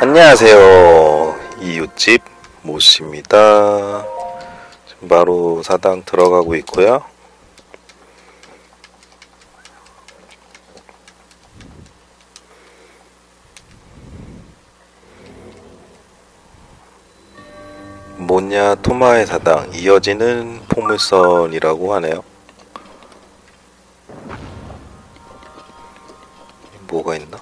안녕하세요. 이웃집 모씨입니다. 지금 바로 사당 들어가고 있고요. 모냐 토마의 사당 이어지는 포물선이라고 하네요. 뭐가 있나?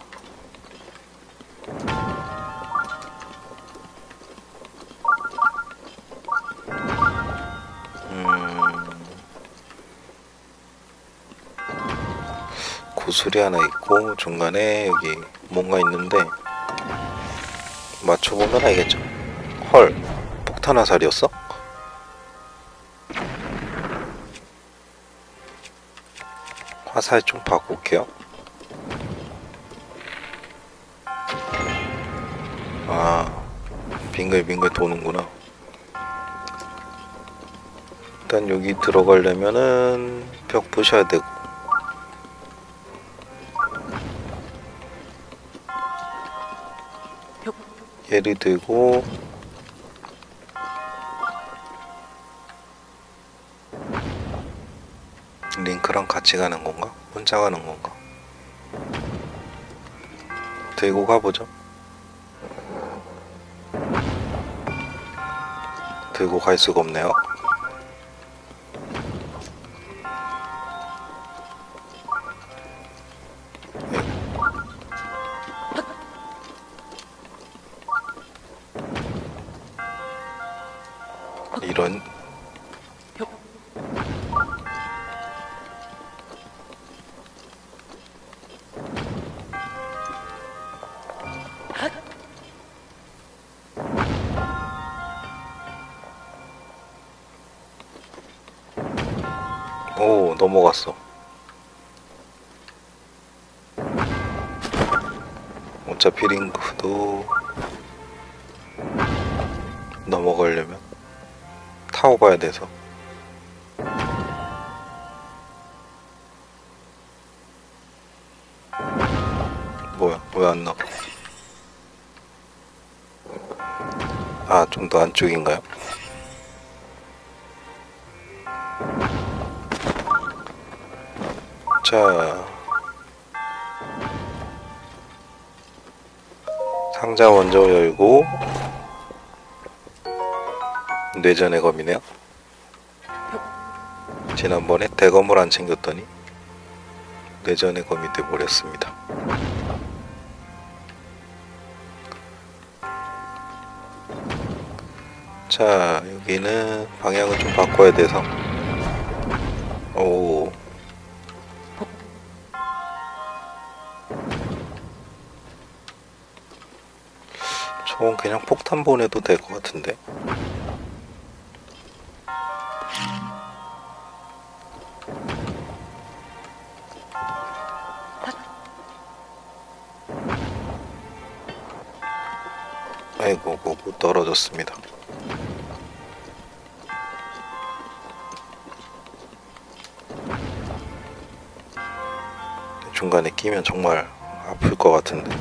고술이 하나 있고 중간에 여기 뭔가 있는데 맞춰보면 알겠죠? 헐, 폭탄 화살이었어? 화살 좀 바꿀게요. 아, 빙글빙글 도는구나. 일단 여기 들어가려면은 벽 부셔야 되고, 얘를 들고 링크랑 같이 가는 건가? 혼자 가는 건가? 들고 가보죠. 들고 갈 수가 없네요. 이런. 오, 넘어갔어. 어차피 링크도 넘어가려면 타고 가야 돼서. 뭐야, 왜 안 나와? 아, 좀 더 안쪽인가요? 자, 상자 먼저 열고. 뇌전의 검이네요. 지난번에 대검을 안 챙겼더니 뇌전의 검이 돼버렸습니다. 자, 여기는 방향을 좀 바꿔야 돼서. 오, 저건 그냥 폭탄 보내도 될 것 같은데. 아이고, 고고 떨어졌습니다. 중간에 끼면 정말 아플 것 같은데.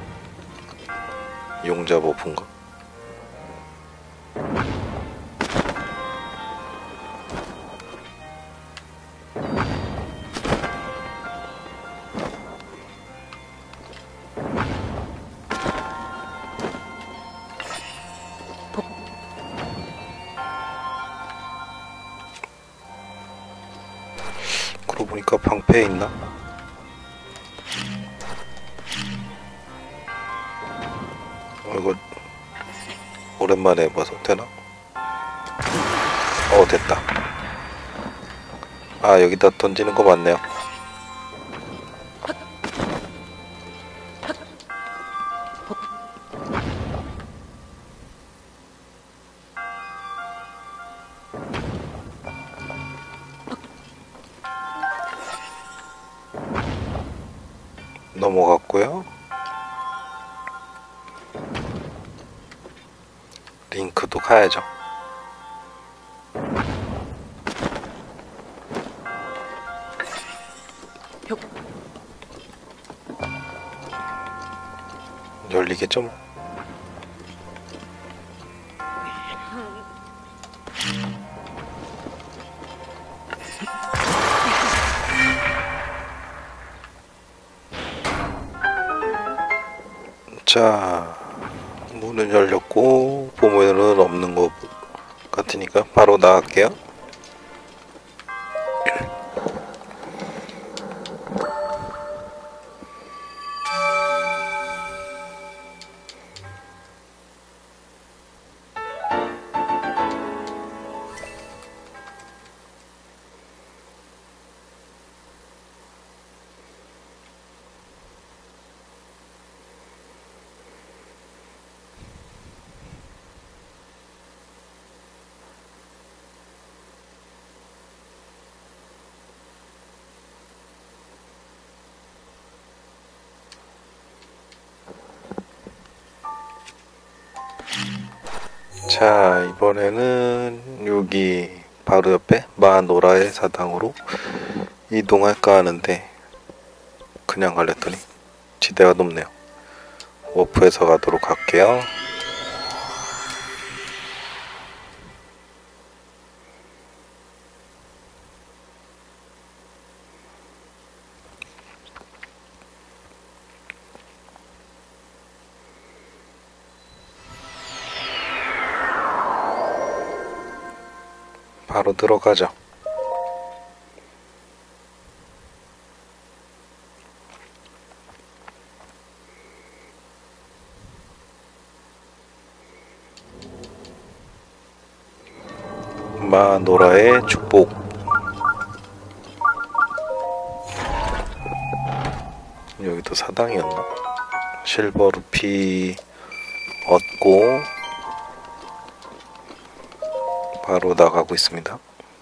용자 버프인가? 그러고 보니까 방패에 있나? 이거 오랜만에 해봐서 되나? 됐다. 아, 여기다 던지는 거 맞네요. 넘어갔고요. 링크도 가야죠. 열리겠죠 뭐. 자, 문은 열렸고 보면은 없는 것 같으니까 바로 나갈게요. 자, 이번에는 여기 바로 옆에 마노라의 사당으로 이동할까 하는데 그냥 갈랬더니 지대가 높네요. 워프해서 가도록 할게요. 바로 들어가죠. 마노라의 축복. 여기도 사당이었나? 실버 루피 얻고 바로 나가고 있습니다.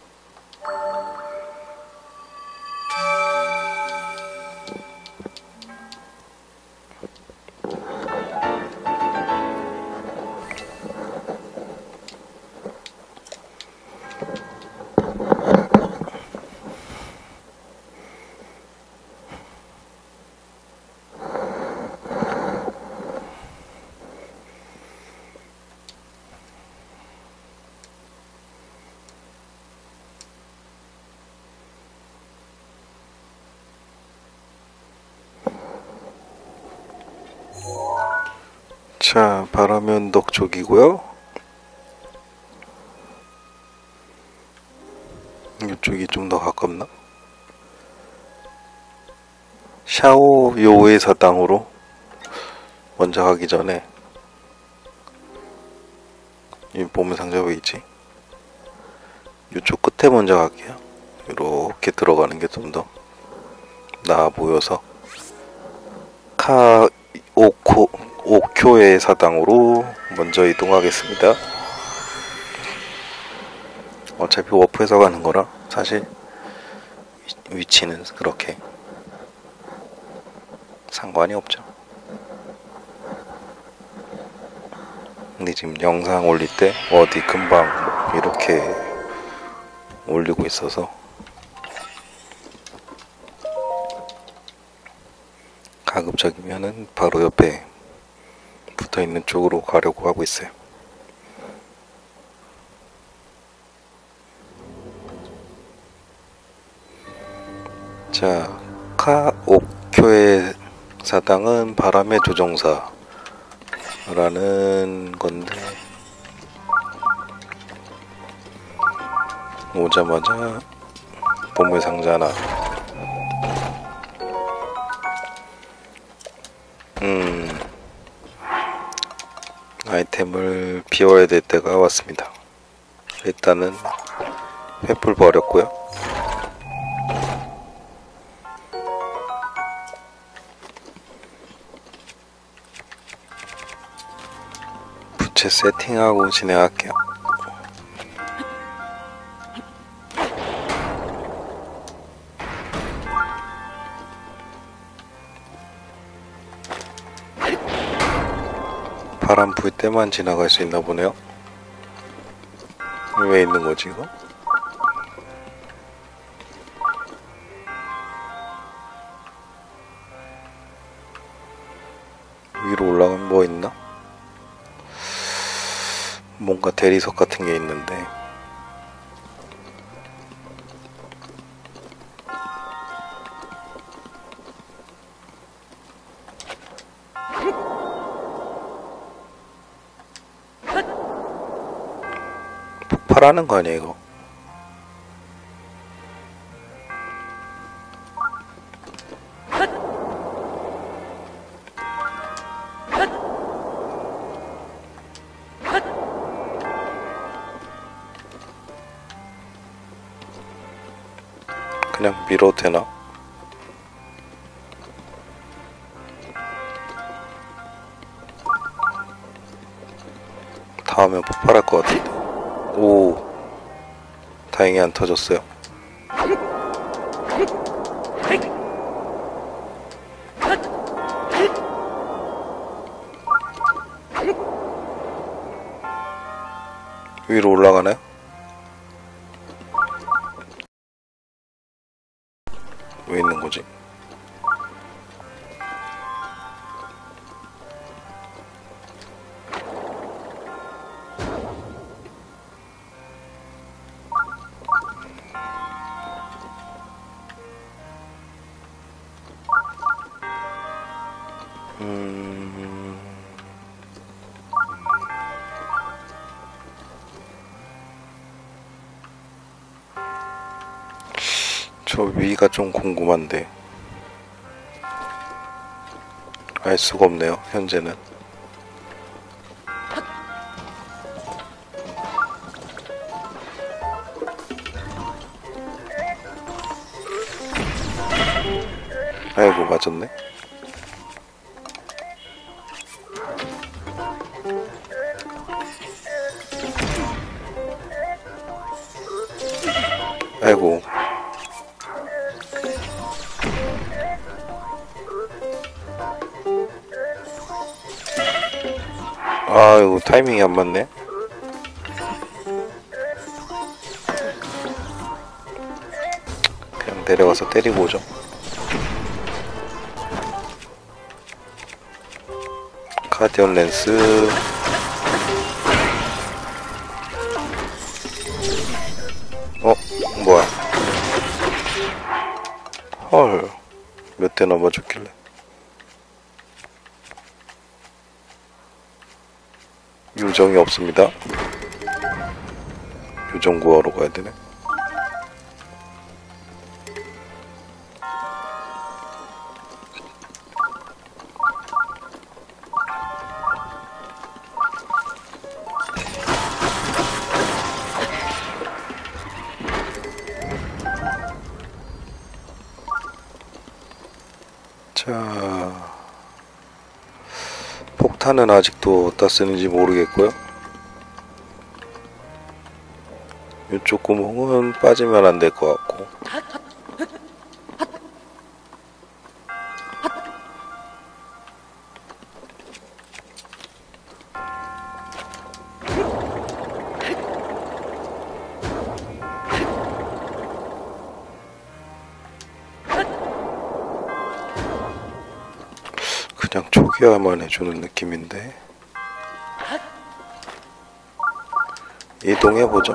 자, 바라면덕 쪽이고요. 이쪽이 좀 더 가깝나? 샤오 요의 사당으로 먼저 가기 전에 이 보물 상자 왜 있지? 이쪽 끝에 먼저 갈게요. 이렇게 들어가는 게 좀 더 나아 보여서 오쿄의 사당으로 먼저 이동하겠습니다. 어차피 워프해서 가는 거라 사실 위치는 그렇게 상관이 없죠. 근데 지금 영상 올릴 때 어디 금방 이렇게 올리고 있어서 가급적이면은 바로 옆에 붙어있는 쪽으로 가려고 하고 있어요. 자, 카오쿄의 사당은 바람의 조종사라는 건데 오자마자 보물상자 하나. 아이템을 비워야 될 때가 왔습니다. 일단은 횃불 버렸고요. 부채 세팅하고 진행할게요. 바람 불 때만 지나갈 수 있나 보네요. 왜 있는 거지 이거? 위로 올라가면 뭐 있나? 뭔가 대리석 같은 게 있는데 폭발하는 거 아니야 이거? 그냥 밀어도 되나? 닿으면 폭발할 것 같은데. 오, 다행히 안 터졌어요. 위로 올라가나요? 왜 있는 거지? 저 위가 좀 궁금한데 알 수가 없네요 현재는. 아이고 맞았네. 아이고. 아이고 타이밍이 안 맞네. 그냥 내려가서 때리고 오죠. 가디언 랜스. 뭐야. 헐, 몇 대 넘어졌길래. 요정이 없습니다. 요정 구하러 가야 되네. 자, 폭탄은 아직도 어디다 쓰는지 모르겠고요. 이쪽 구멍은 빠지면 안 될 것 같고. 그냥 초기화만 해주는 느낌인데. 이동해보죠.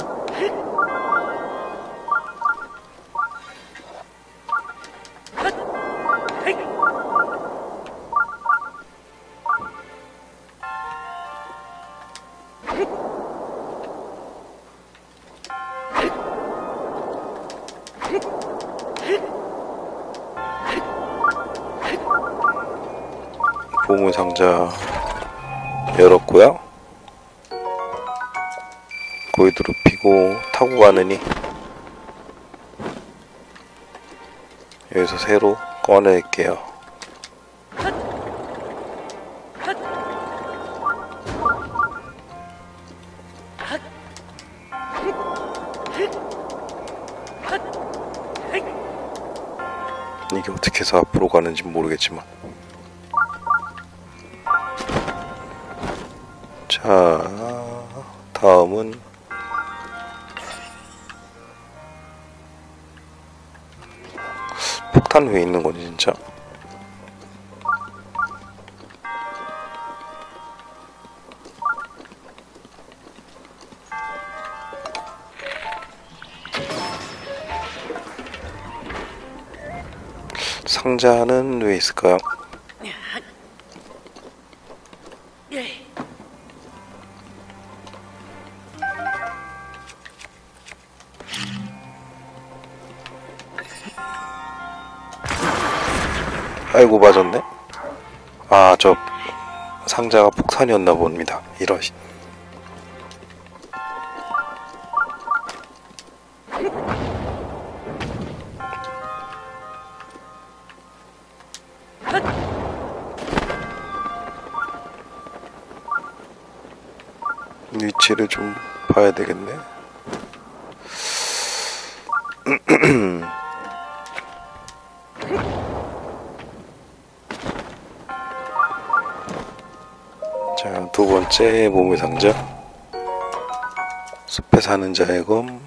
보물상자 열었고요. 고이드로 피고 타고 가느니 여기서 새로 꺼낼게요. 이게 어떻게 해서 앞으로 가는지 모르겠지만. 자, 다음은 폭탄 위에 있는 거지 진짜. 상자는 왜 있을까요? 아이고 맞았네. 아, 저 상자가 폭탄이었나 봅니다. 이런. 위치를 좀 봐야 되겠네. 자, 두 번째 보물 상자. 숲에 사는 자의 검.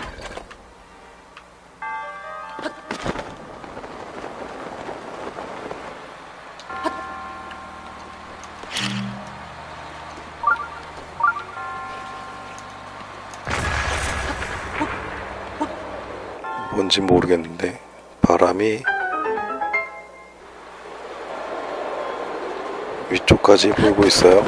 뭔지 모르겠는데 바람이 위쪽까지 불고 있어요.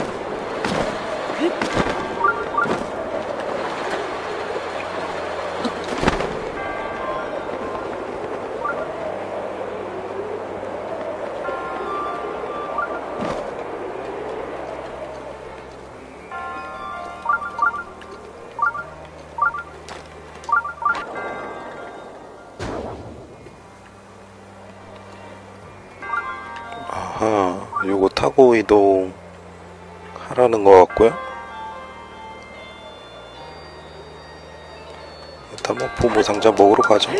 아하, 요거 타고 이동하라는 것 같고요. 일단 뭐 보물 상자 먹으러 가죠.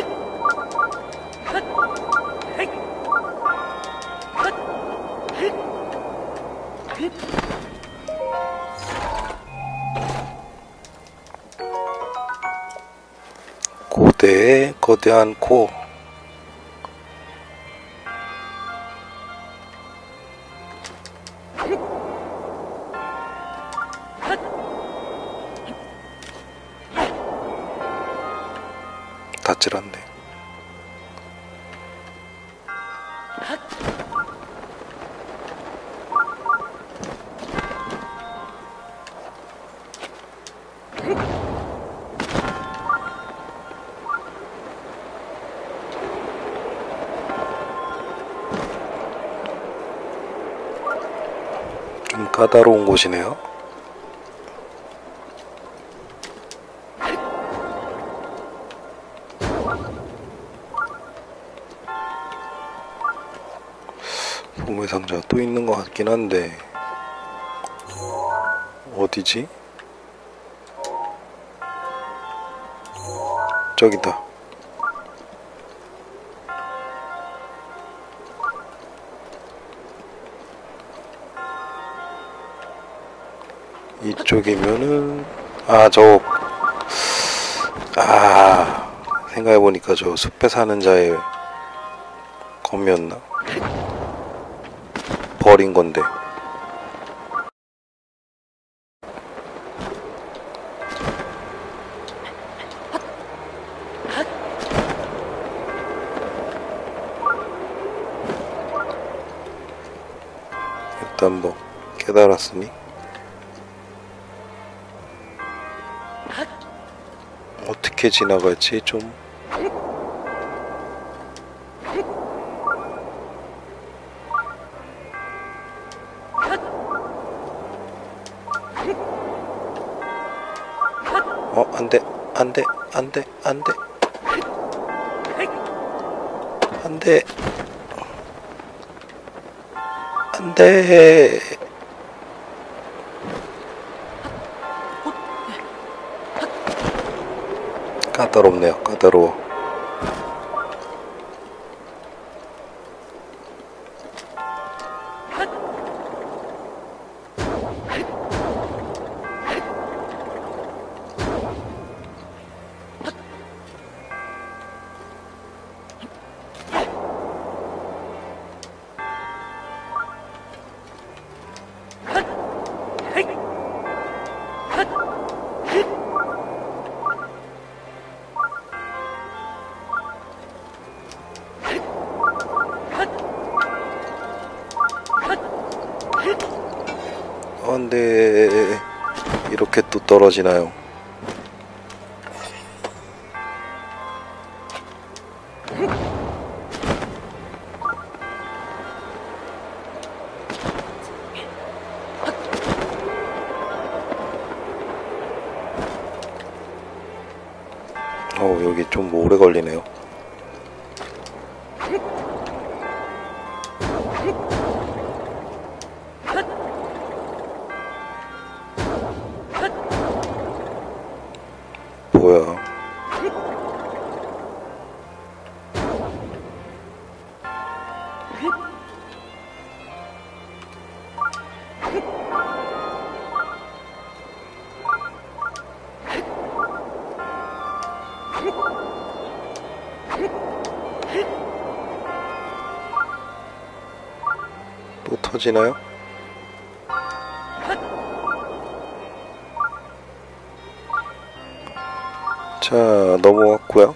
고대의 거대한 코. 닿질 않네. 좀 까다로운 곳이네요. 보물 상자 또 있는 것 같긴 한데 어디지? 저기다. 이쪽이면은 생각해보니까 저 숲에 사는 자의 검이었나? 버린 건데. 일단 뭐 깨달았으니 어떻게 지나갈지 좀. 안돼, 안돼, 안돼, 안돼, 안돼, 안돼. 까다롭네요. 까다로워. 근데 이렇게 또 떨어지나요? 여기 좀 오래 걸리네요. 뭐야? 또 터지나요? 자, 넘어왔고요.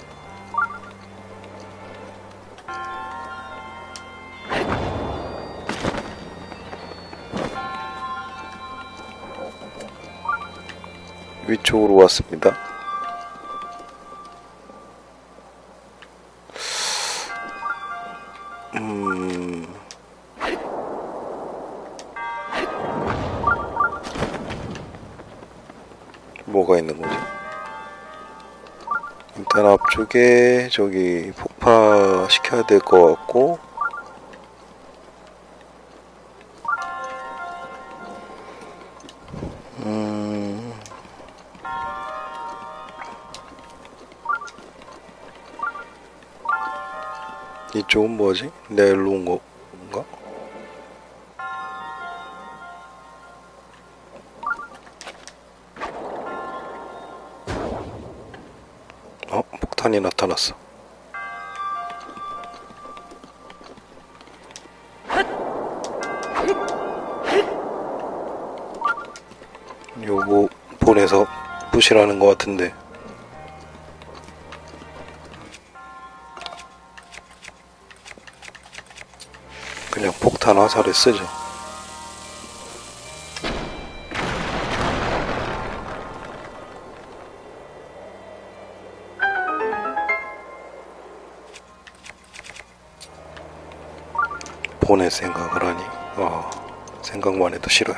위쪽으로 왔습니다. 뭐가 있는 거지? 일단 앞쪽에 저기 폭파시켜야 될 것 같고, 이쪽은 뭐지? 내가 일로 온 건가? 폭탄이 나타났어. 요거 보내서 부시라는 것 같은데. 그냥 폭탄 화살을 쓰죠. 보낼 생각을 하니 생각만 해도 싫어요.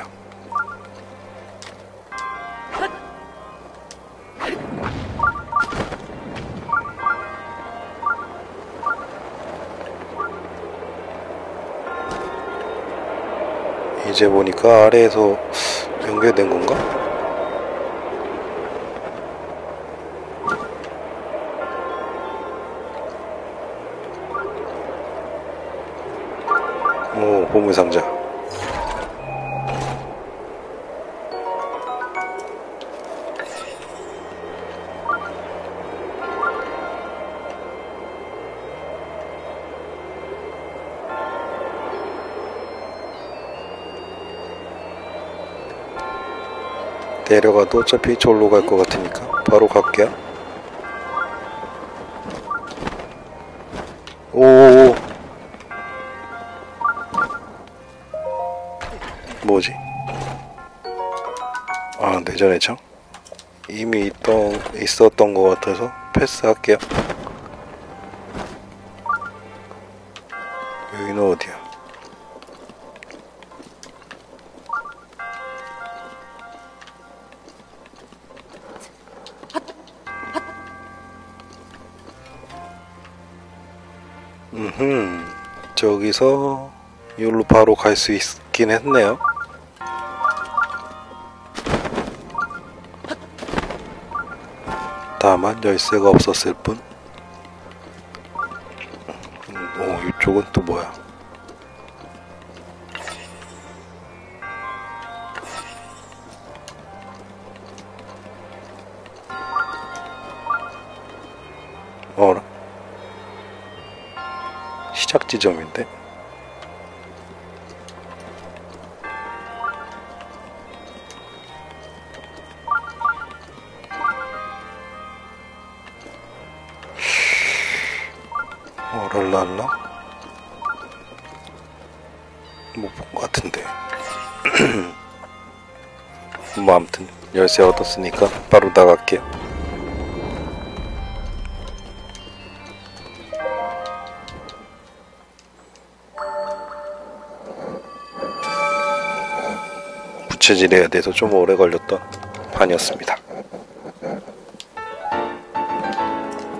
이제 보니까 아래에서 연결된 건가? 오, 보물상자. 내려가도 어차피 저기로 갈 것 같으니까 바로 갈게요. 오, 뭐지? 내전의 창? 이미 있었던 것 같아서 패스할게요. 여기는 어디야? 저기서 여기로 바로 갈 수 있긴 했네요. 다만 열쇠가 없었을 뿐. 이쪽은 또 뭐야? 어라? 시작 지점인데? 랄라? 못 본 것 같은데. 뭐 아무튼 열쇠 얻었으니까 바로 나갈게요. 부채질해야 돼서 좀 오래 걸렸던 판이었습니다.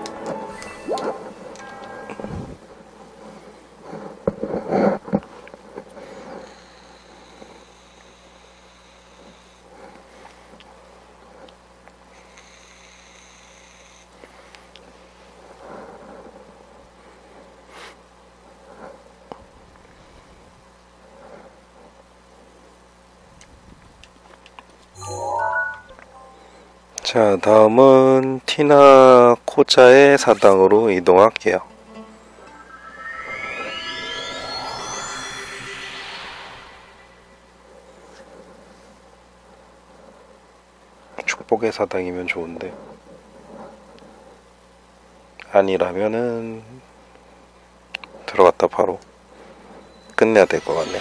자, 다음은 티나 코자의 사당으로 이동할게요. 축복의 사당이면 좋은데 아니라면은 들어갔다 바로 끝내야 될 것 같네요.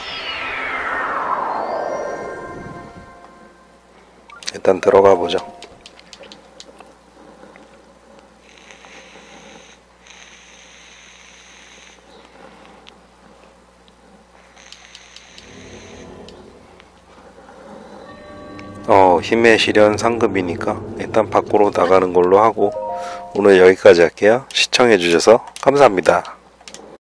일단 들어가 보죠. 힘의 시련 상급이니까 일단 밖으로 나가는 걸로 하고 오늘 여기까지 할게요. 시청해주셔서 감사합니다.